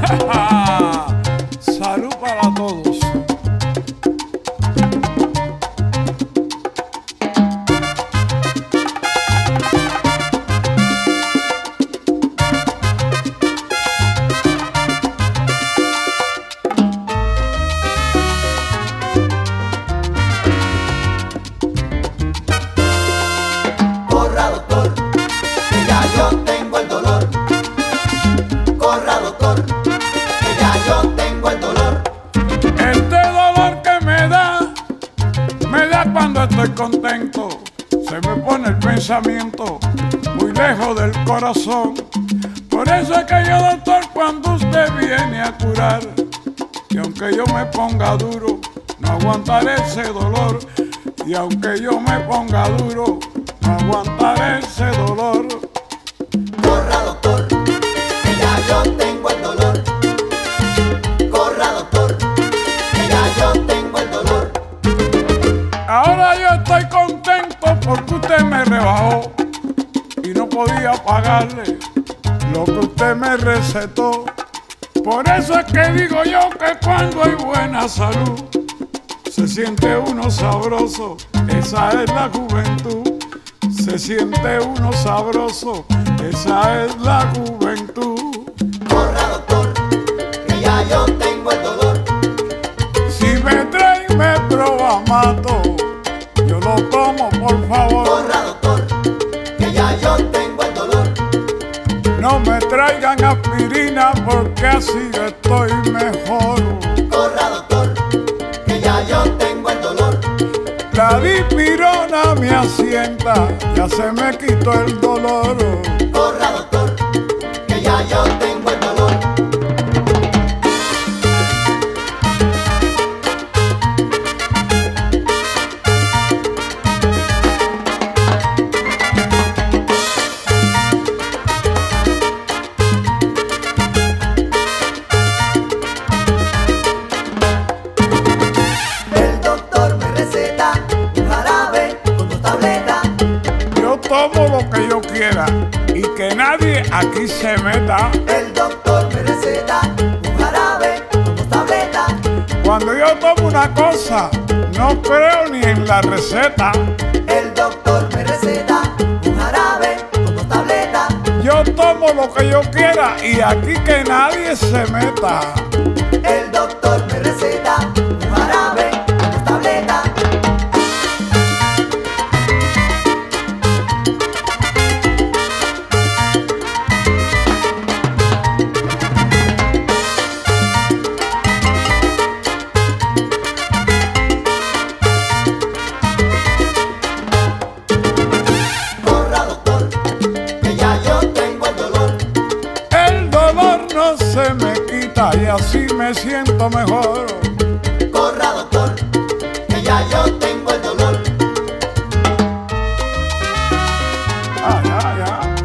Salud para todos. Corra, doctor, que ya yo tengo el dolor. Corra, doctor, que ya yo tengo el dolor. Este dolor que me da cuando estoy contento. Se me pone el pensamiento muy lejos del corazón. Por eso es que yo, doctor, cuando usted viene a curar, y aunque yo me ponga duro, no aguantaré ese dolor. Y aunque yo me ponga duro, no aguantaré ese dolor. Corra, doctor, que ya yo tengo el dolor. Corra, doctor, que ya yo tengo el dolor. Ahora yo estoy contento porque usted me rebajó y no podía pagarle lo que usted me recetó. Por eso es que digo yo que cuando hay buena salud se siente uno sabroso, esa es la juventud. Se siente uno sabroso, esa es la juventud. Corra, doctor, que ya yo tengo el dolor. Si me trae me mato, yo lo tomo por favor. Corra, doctor, que ya yo tengo el dolor. No me traigan aspirina porque así yo estoy mejor. Corra, doctor, que ya yo tengo el dolor. La dipirona me asienta, ya se me quitó el dolor. Corra, doctor, que ya yo tengo el dolor. El doctor me receta un jarabe con 2 tabletas. Yo tomo lo que yo quiera y que nadie aquí se meta. El doctor me receta un jarabe con 2 tabletas. Cuando yo tomo una cosa, no creo ni en la receta. El doctor me receta un jarabe con 2 tabletas. Yo tomo lo que yo quiera y aquí que nadie se meta. El doctor me receta un jarabe con 2 tabletas. Corra, doctor, que ya yo tengo el dolor. El dolor no se me quita y así me siento mejor. Corra, doctor, que ya yo tengo el dolor. Ah, ya, ya.